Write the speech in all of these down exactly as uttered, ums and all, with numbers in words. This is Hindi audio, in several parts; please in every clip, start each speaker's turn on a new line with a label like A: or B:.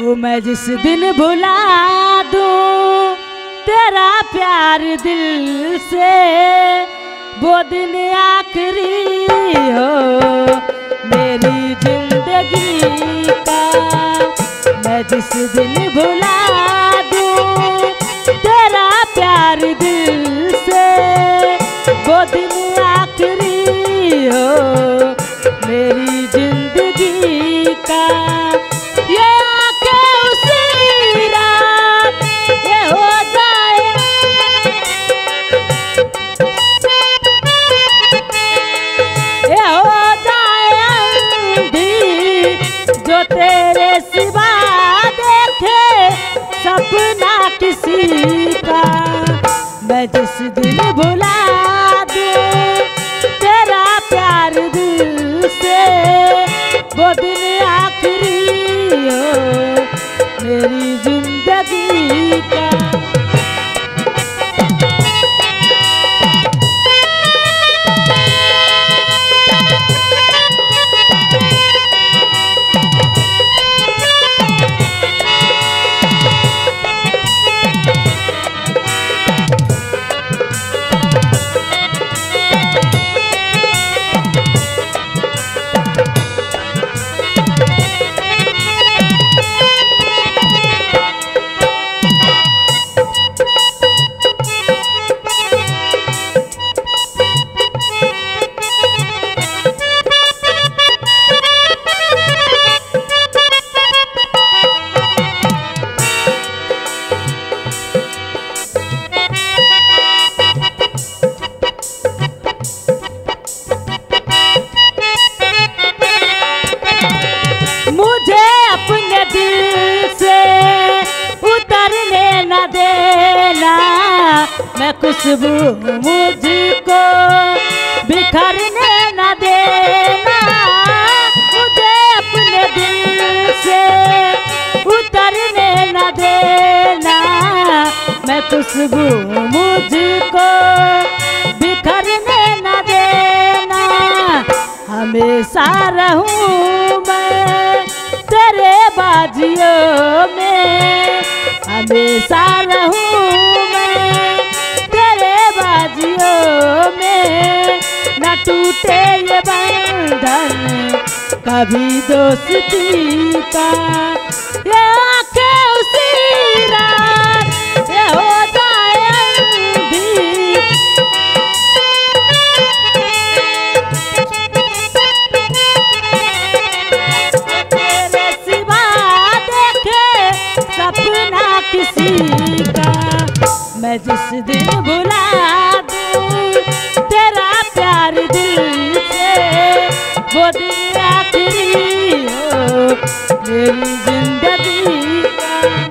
A: ओ मैं जिस दिन भुला दूं तेरा प्यार दिल से, वो दिन आखिरी हो मेरी जिंदगी का। मैं जिस दिन भुला दूं तेरा प्यार दिल से, वो दिन आखिरी हो मेरी जिंदगी का। ये आके उसी रात ये हो जाए, ये हो जाए अंधी जो तेरे सिवा देखे सपना किसी का। मैं जिस दिन भुला दूं तेरा प्यार दिल से, वो दिन आखिरी हो मेरी जिंदगी का। मुझे अपने दिल से उतरने न देना, मैं खुशबू मुझको बिखरने न देना। मुझे अपने दिल से उतरने न देना, मैं खुशबू मुझको बिखरने न देना। हमेशा रहूं मैं तेरे बाजियों में, हमेशा रहूं मैं तेरे बाजियों में। न टूटे ये बंधन कभी दोस्ती का। ये आंखें उसी रात ये हो जाए अंधी, तेरे सिवा देखे सपना किसी का। मैं जिस दिन भुला दूं तेरा प्यार दिल से, वो दिन आखिरी हो मेरी जिंदगी का।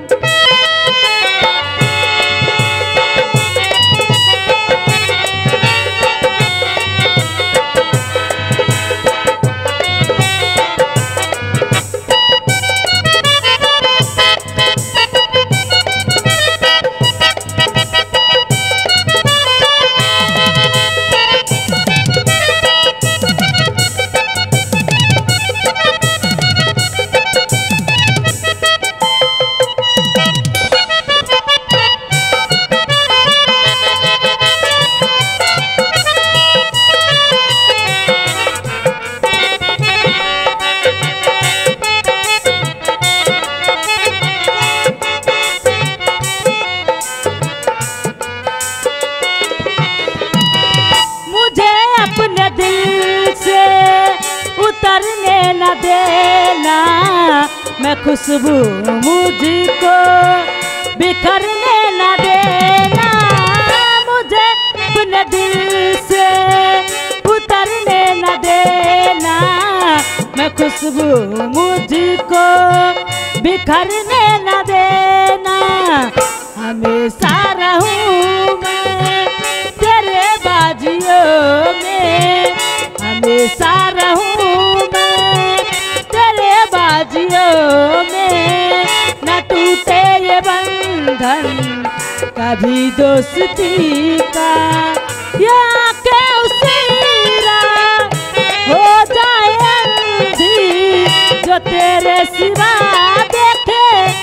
A: अपने दिल से उतरने न देना, मैं खुशबू मुझको बिखरने न देना। मुझे अपने दिल से उतरने न देना, मैं खुशबू मुझको बिखरने न देना। हमेशा रहूं मैं तेरे बाजियों में, हमेशा रहूं मैं तेरे बाजियों में। न टूटे ये बंधन कभी दोस्ती का। ये आंखें उसी रात हो जाए अंधी जो तेरे सिवा देखे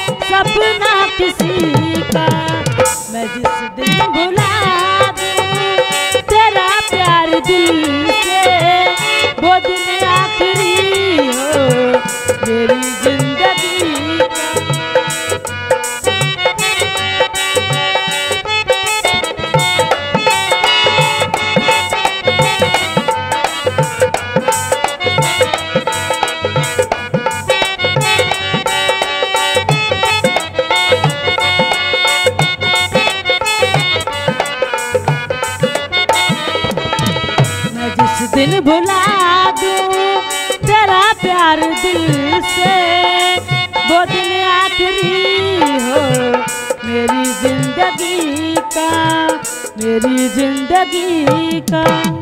A: किसी का। मैं जिस दिन भुला दूं तेरा प्यार दिल से, वो दिन आखिरी हो मेरी जिंदगी का। दिन भुला दूं तेरा प्यार दिल से, वो दिन आखिरी हो मेरी जिंदगी का, मेरी जिंदगी का।